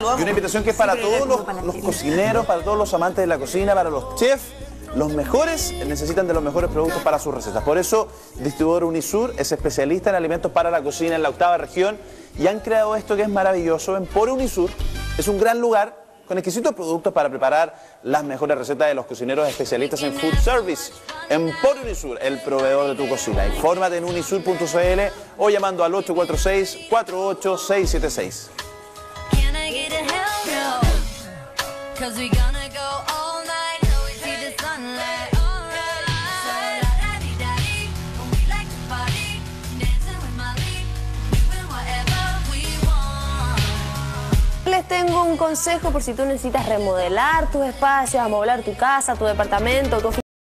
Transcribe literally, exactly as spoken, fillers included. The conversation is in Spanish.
Y una invitación que es para todos los, los cocineros, para todos los amantes de la cocina, para los chefs. Los mejores necesitan de los mejores productos para sus recetas. Por eso, Distribuidor Unisur es especialista en alimentos para la cocina en la octava región y han creado esto que es maravilloso. Emporio Unisur es un gran lugar con exquisitos productos para preparar las mejores recetas de los cocineros especialistas en food service. Emporio Unisur, el proveedor de tu cocina. Infórmate en unisur punto cl o llamando al ocho cuatro seis, cuatro ocho seis siete seis. Les tengo un consejo por si tú necesitas remodelar tus espacios, amoblar tu casa, tu departamento, tu oficina.